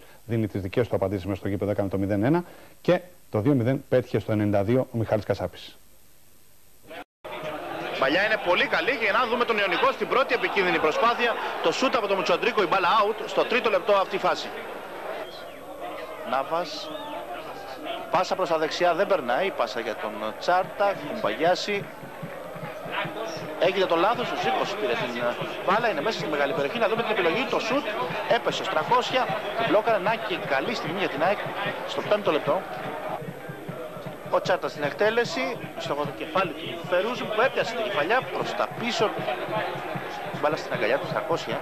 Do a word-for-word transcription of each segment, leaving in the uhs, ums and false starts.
δίνει τις δικές του απαντήσεις μέσα στο γήπεδο, έκανε το μηδέν ένα και το δύο μηδέν πέτυχε στο ενενήντα δύο ο Μιχάλης Κασάπης. Παλιά είναι πολύ καλή και να δούμε τον Ιωνικό στην πρώτη επικίνδυνη προσπάθεια. Το σούτ από τον Μουτσοντρίκο, η μπάλα out στο τρίτο λεπτό αυτή η φάση. Νάβας. Πάσα προς τα δεξιά δεν περνάει. Πάσα για τον Τσάρτα, τον Παγιάση. Έγινε το λάθος, ο Ζήκος πήρε την μπάλα, είναι μέσα στη μεγάλη περιοχή. Να δούμε την επιλογή, το σούτ έπεσε στο τριακόσια. Την μπλόκαρε, να και καλή στιγμή για την ΑΕΚ στο πέμπτο λεπτό. Ο Τσάρτας στην εκτέλεση, στο κεφάλι του Φερούζου που έπιασε την κεφαλιά προς τα πίσω. Μπάλα στην αγκαλιά του τριακόσια.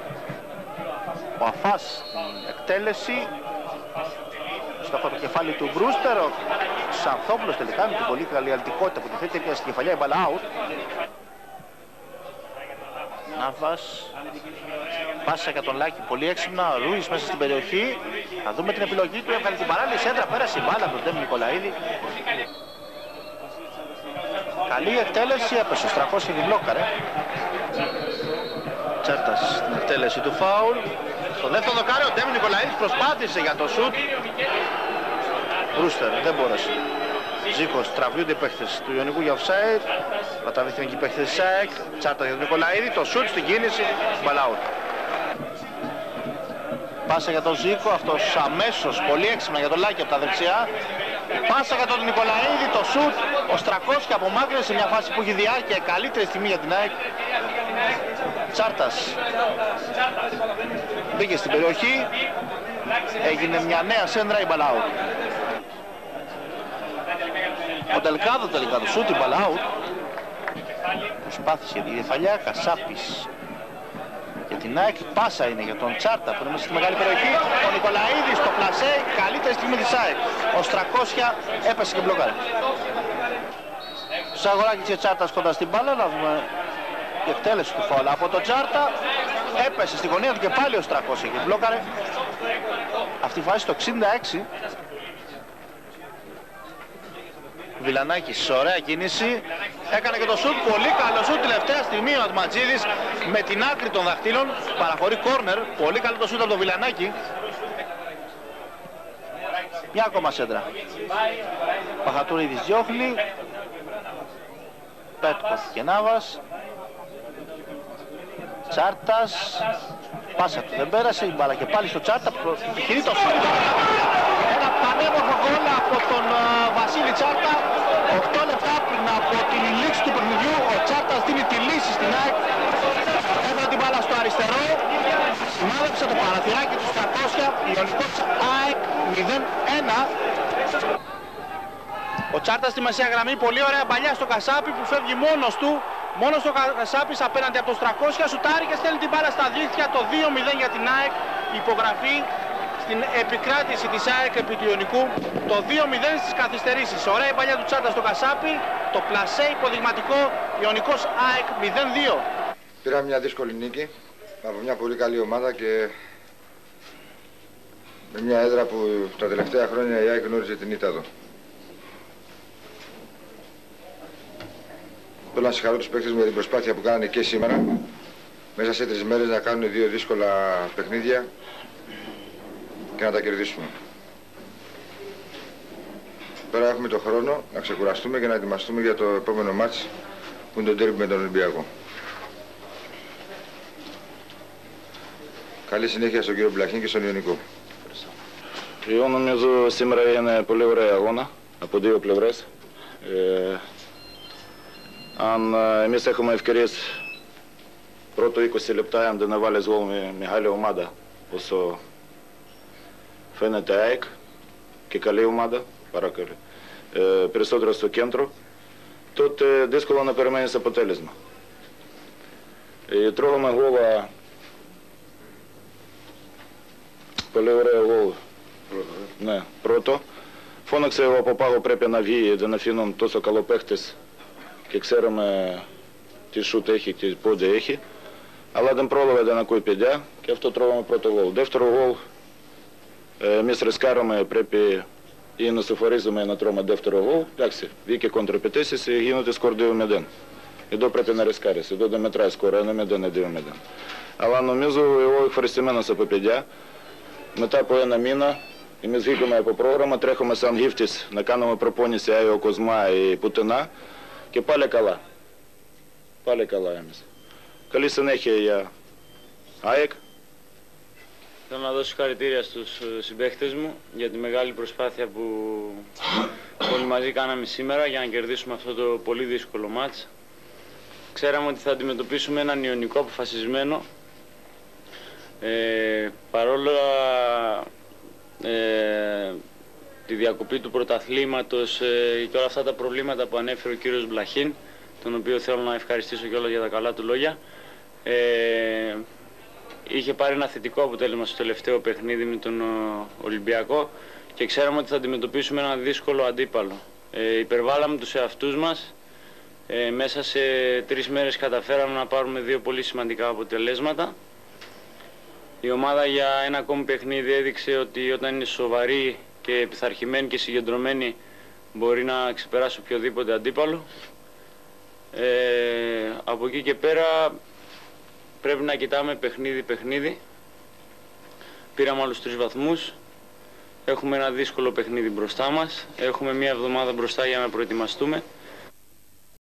Ο Αφάς στην εκτέλεση. Στο κεφάλι του Μπρούστερ. Ο Ξανθόπουλος τελικά με την πολύ καλή αλτικότητα που τη θέτει και στην κεφαλιά, η μπάλα out. Νάβας. Πάσα για τον Λάκη, πολύ έξυπνα. Ρούις μέσα στην περιοχή. Θα δούμε την επιλογή του. Έβγαλε την παράλληλη σέντρα. Πέρασε η μπάλα από τον Ντέμι Νικολαίδη. Καλή εκτέλεση. Έπεσε στο τριακόσια την μπλόκαρε. Τσάρτας στην εκτέλεση του φάουλ. Στο δεύτερο δοκάρι ο Ντέμι Νικολαίδης προσπάθησε για το σουτ. Μπρούστερ δεν μπόρεσε. Ζήκος, τραβιούνται οι παίχτες του Ιωνικού για offside. Παταβήθηκαν και οι παίχτες της ΑΕΚ. Τσάρτα για τον Νικολαίδη, το σουτ στην κίνηση. Μπαλάουτ. Πάσα για τον Ζήκο, αυτός αμέσως πολύ έξυπνα για τον Λάκη από τα δεξιά. Πάσα για τον Νικολαίδη, το σουτ. Ο Στρακόσκι απομάκρυνε σε μια φάση που έχει διάρκεια, καλύτερη στιγμή για την ΑΕΚ. Τσάρτας μπήκε στην περιοχή. Έγινε μια νέα σέντρα, η μπαλάουτ. Ο Τελκάδο τελικά το σούτ, η μπαλάουτ. Προσπάθησε η κεφαλιά, Κασάπης για την ΑΕΚ. Πάσα είναι για τον Τσάρτα που είναι μέσα στη μεγάλη περιοχή. Ο Νικολαίδης στο πλασέ, καλύτερη στιγμή της ΑΕΚ. Ο Στρακόσια έπεσε και μπλοκάρει. Σαγοράκης και Τσάρτας κοντά στην μπάλα, να δούμε η εκτέλεση του φάουλ από τον Τσάρτα. Έπεσε στη γωνία του και πάλι ο Στρακόσια και μπλόκαρε. Αυτή η φάση στο εξήντα έξι. Βιλανάκης, ωραία κίνηση. Έκανε και το σουτ, πολύ καλό σουτ. Τελευταία στιγμή ο Ατματζίδης με την άκρη των δαχτύλων παραχωρεί κόρνερ. Πολύ καλό το σουτ από τον Βιλανάκη. Μια ακόμα σέντρα. Παχατούριδης διώχνει. Πέτκοφ και Νάβας. Τσάρτας. Πάσα του δεν πέρασε, η μπάλα και πάλι στο Τσάρτα. Επιχειρεί το σουτ. Ένα πανέμορφο γκολ από τον uh, Βασίλη Τσάρτα. οκτώ λεπτά πριν από την λήξη του παιχνιδιού, ο Τσάρτας δίνει τη λύση στην ΑΕΚ. Έβαλε την μπάλα στο αριστερό. Σημάδεψε το παραθυράκι του τριακόσια. Ιωνικός ΑΕΚ μηδέν ένα. Ο Τσάρτας στη μεσαία γραμμή, πολύ ωραία παλιά στο Κασάπι που φεύγει μόνος του. Μόνος ο Κασάπης απέναντι από το τριακόσια. Σουτάρει και στέλνει την μπάλα στα δίχτυα. Το δύο μηδέν για την ΑΕΚ. Υπογραφή στην επικράτηση της ΑΕΚ επί του Ιωνικού. Το δύο μηδέν στις καθυστερήσεις. Ωραία η παλιά του Τσάρτα στο Κασάπι. Το πλασέ υποδειγματικό. Ιωνικός ΑΕΚ μηδέν δύο. Πήραμε μια δύσκολη νίκη από μια πολύ καλή ομάδα και με μια έδρα που τα τελευταία χρόνια η ΑΕΚ γνώριζε την ήττα εδώ. Θέλω να συγχαρώ τους παίκτες με την προσπάθεια που κάνανε και σήμερα μέσα σε τρεις μέρες να κάνουν δύο δύσκολα παιχνίδια και να τα κερδίσουμε. Τώρα έχουμε το χρόνο να ξεκουραστούμε και να ετοιμαστούμε για το επόμενο μάτς που είναι το ντέρμπι με τον Ολυμπιακό. Καλή συνέχεια στον κύριο Μπλαχίν και στον Ιωνικό. Εγώ νομίζω σήμερα είναι πολύ ωραία αγώνα από δύο πλευρές. Ε, αν εμείς έχουμε ευκαιρίες πρώτο είκοσι λεπτά αν δεν έβαλες γκολ με μεγάλη ομάδα όσο φαίνεται ΑΕΚ και καλή ομάδα, παρακαλώ, ε, περισσότερο στο κέντρο, τότε δύσκολο να περιμένεις αποτέλεσμα. Ε, τρώγαμε γόλα, πολύ ωραίο γόλ. Ναι, πρώτο. Φώναξε ο Παπάγο πρέπει να βγει, δεν αφήνουν τόσο καλό παίχτες και ξέρουμε τι σούτ έχει, τι πόντι έχει. Αλλά δεν πρόλαβε, δεν ακούει παιδιά και αυτό τρώγαμε πρώτο γόλ. Δεύτερο γόλ, εμείς ρισκάρουμε, πρέπει ή να συμφορίζουμε να τρώμε δεύτερο γόλ. Εντάξει, βγήκε κοντρεπιτήσεις και γίνονται σκορ δύο μηδέν. Εδώ πρέπει να ρισκάρεις, εδώ δεν μετράει σκορ ένα μηδέν ή δύο μηδέν. Αλλά νομίζω εγώ ευχαριστημένος από παιδιά. μετά από ένα μήνα εμείς βγήκαμε από πρόγραμμα, τρέχουμε σαν γύφτης να κάνουμε προπόνηση Άιο Κοσμά ή πουθενά και πάλι καλά. Πάλι καλά εμείς. Καλή συνέχεια για ΑΕΚ. Θέλω να δώσω συγχαρητήρια στους συμπαίχτες μου για τη μεγάλη προσπάθεια που όλοι μαζί κάναμε σήμερα για να κερδίσουμε αυτό το πολύ δύσκολο μάτς. Ξέραμε ότι θα αντιμετωπίσουμε έναν Ιωνικό αποφασισμένο. Ε, παρόλο ε, τη διακοπή του πρωταθλήματος ε, και όλα αυτά τα προβλήματα που ανέφερε ο κύριος Μπλαχίν, τον οποίο θέλω να ευχαριστήσω κιόλας για τα καλά του λόγια, ε, είχε πάρει ένα θετικό αποτέλεσμα στο τελευταίο παιχνίδι με τον Ολυμπιακό και ξέραμε ότι θα αντιμετωπίσουμε ένα δύσκολο αντίπαλο. Ε, υπερβάλαμε τους εαυτούς μας. Ε, μέσα σε τρεις μέρες καταφέραμε να πάρουμε δύο πολύ σημαντικά αποτελέσματα. Η ομάδα για ένα ακόμη παιχνίδι έδειξε ότι όταν είναι σοβαρή και επιθαρχημένη και συγκεντρωμένη μπορεί να ξεπεράσει οποιοδήποτε αντίπαλο. Ε, από εκεί και πέρα πρέπει να κοιτάμε παιχνίδι-παιχνίδι. Πήραμε άλλους τρεις βαθμούς. Έχουμε ένα δύσκολο παιχνίδι μπροστά μας. Έχουμε μία εβδομάδα μπροστά για να προετοιμαστούμε.